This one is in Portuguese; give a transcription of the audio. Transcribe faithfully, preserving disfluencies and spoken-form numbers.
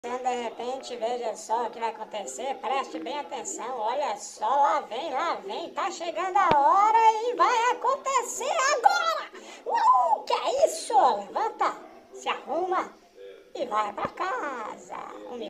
De repente, veja só o que vai acontecer, preste bem atenção, olha só, lá vem, lá vem, tá chegando a hora e vai acontecer agora! Uh, que é isso? Levanta, se arruma e vai pra casa.